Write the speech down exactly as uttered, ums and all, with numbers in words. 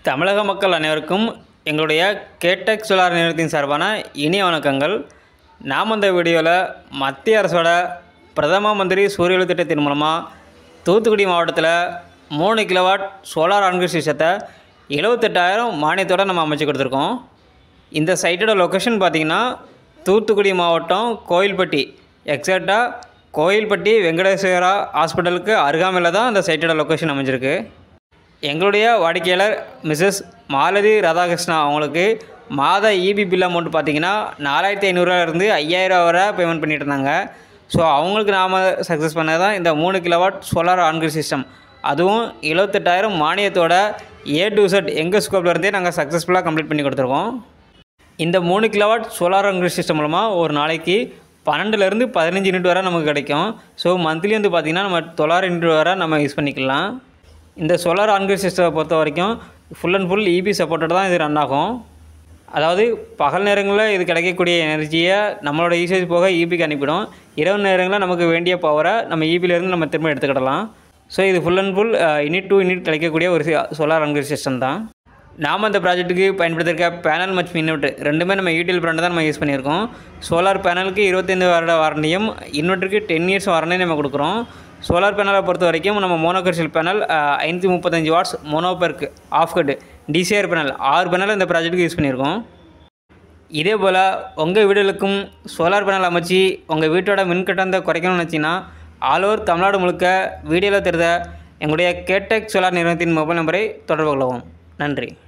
தமிழக மக்கள் அனைவருக்கும் எங்களுடைய கேடெக் சோலார் நிறுவனத்தின் சார்பான இனிய வணக்கங்கள். நாம் இந்த வீடியோவில் மத்திய அரசோட பிரதம மந்திரி சூரிய ஒளி திட்டத்தின் மூலமாக தூத்துக்குடி மாவட்டத்தில் மூணு கிலோவாட் சோலார் ஆன்கிரிட் சிஸ்டத்தை எழுபத்தெட்டாயிரம் மானியத்தோடு நம்ம அமைச்சு கொடுத்துருக்கோம். இந்த சைட்டோட லொக்கேஷன் பார்த்திங்கன்னா தூத்துக்குடி மாவட்டம் கோயில்பட்டி, எக்ஸாக்டாக கோயில்பட்டி வெங்கடேஸ்வரா ஹாஸ்பிட்டலுக்கு அருகாமையில் தான் இந்த சைட்டோட லொக்கேஷன் அமைஞ்சிருக்கு. எங்களுடைய வாடிக்கையாளர் மிஸ்ஸஸ் மாலதி ராதாகிருஷ்ணா அவங்களுக்கு மாத இபி பில் அமௌண்ட் பார்த்திங்கன்னா நாலாயிரத்தி ஐநூறுரூவாலேருந்து ஐயாயிரம் வரை பேமெண்ட் பண்ணிட்டு இருந்தாங்க. ஸோ அவங்களுக்கு நாம் சக்ஸஸ் பண்ணது தான் இந்த மூணு கிலோவாட் சோலார் ஆன்கிரிட் சிஸ்டம், அதுவும் எழுபத்தெட்டாயிரம் மானியத்தோட ஏ டு செட் எங்கள் ஸ்கோப்லேருந்தே நாங்கள் சக்ஸஸ்ஃபுல்லாக கம்ப்ளீட் பண்ணி கொடுத்துருக்கோம். இந்த மூணு கிலோவாட் சோலார் ஆன்கிரிட் சிஸ்டம் மூலமாக ஒரு நாளைக்கு பன்னெண்டுலேருந்து பதினஞ்சு யூனிட் வரை நமக்கு கிடைக்கும். ஸோ மந்த்லி வந்து பார்த்திங்கன்னா நம்ம தொள்ளாயிரம் யூனிட் வரை நம்ம யூஸ் பண்ணிக்கலாம். இந்த சோலார் ஆன்கிரிட் சிஸ்டத்தை பொறுத்த வரைக்கும் full and full EB supported தான் இது ரன் ஆகும். அதாவது பகல் நேரங்களில் இது கிடைக்கக்கூடிய எனர்ஜியை நம்மளோட யூசேஜ் போக இபிக்கு அனுப்பிடும். இரவு நேரங்களில் நமக்கு வேண்டிய பவரை நம்ம இபிலேருந்து நம்ம திரும்ப எடுத்துக்கிடலாம். ஸோ இது full and full unit to unit கிடைக்கக்கூடிய ஒரு சோலார் ஆன்கிரிட் சிஸ்டம் தான். நாம் அந்த ப்ராஜெக்ட்டுக்கு பயன்படுத்திருக்க பேனல் மற்றும் இன்வெர்ட்டர் ரெண்டுமே நம்ம யூடிஎல் பிராண்ட் தான் நம்ம யூஸ் பண்ணியிருக்கோம். சோலார் பேனலுக்கு இருபத்தைந்து வருட வாரண்டியும் இன்வெர்ட்டருக்கு டென் இயர்ஸ் வாரண்டியும் நம்ம கொடுக்குறோம். சோலார் பேனலை பொறுத்த வரைக்கும் நம்ம மோனோகர்ஷியல் பேனல் ஐநூற்றி முப்பத்தஞ்சு watts mono PERC half cut DCR panel ஆறு பேனல் இந்த ப்ராஜெக்ட்டுக்கு யூஸ் பண்ணியிருக்கோம். இதே போல் உங்கள் வீடுகளுக்கும் சோலார் பேனல் அமைச்சு உங்கள் வீட்டோட மின்கட்டணத்தை குறைக்கணும்னு நினச்சிங்கன்னா ஆல் ஓவர் தமிழ்நாடு முழுக்க வீடியோவில் தெரிந்த எங்களுடைய கேடெக் சோலார் நிறுவனத்தின் மொபைல் நம்பரை தொடர்பு கொள்ளவும். நன்றி.